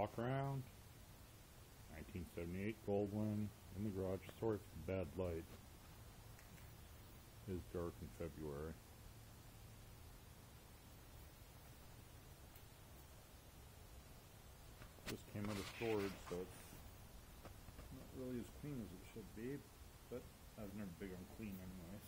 walk around. 1978 Goldwyn in the garage. Sorry for the bad light. It is dark in February. Just came out of storage, so it's not really as clean as it should be, but I was never big on clean anyways.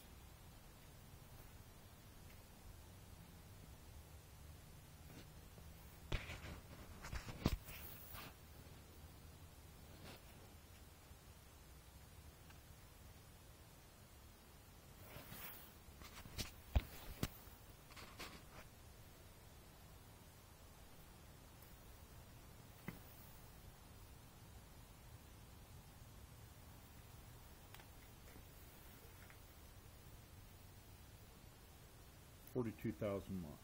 $42,000 months.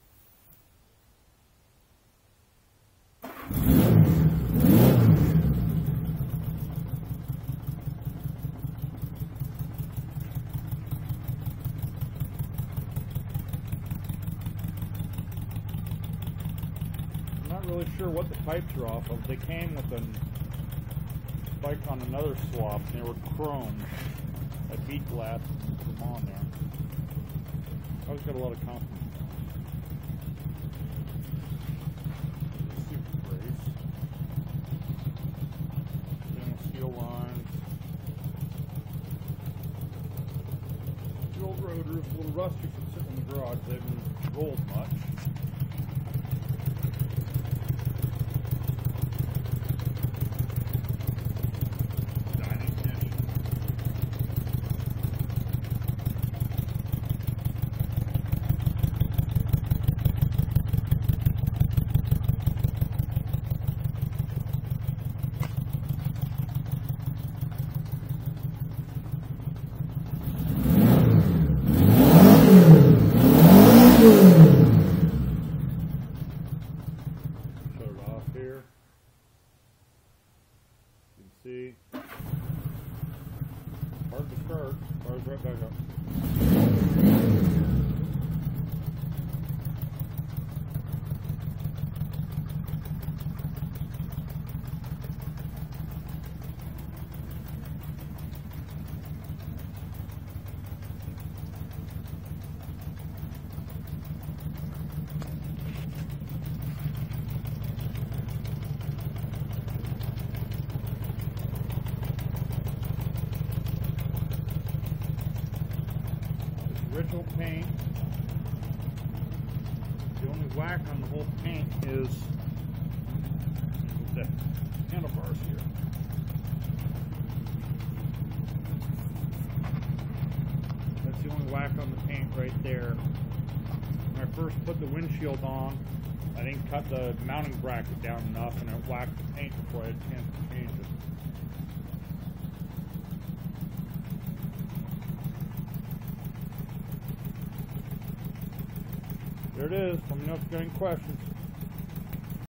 I'm not really sure what the pipes are off of. They came with a spike on another swap, and they were chrome. I beat glass and put them on there. I always got a lot of compliments. Super brace. Stainless steel lines. The old rotors, a little rusty from sitting in the garage. They haven't rolled much. Shut it off here. You can see. Hard to start. Fires right back up. Original paint. The only whack on the whole paint is the handlebars here. That's the only whack on the paint right there. When I first put the windshield on, I didn't cut the mounting bracket down enough, and it whacked the paint before I had a chance to change it. There it is. Let me know if you got any questions.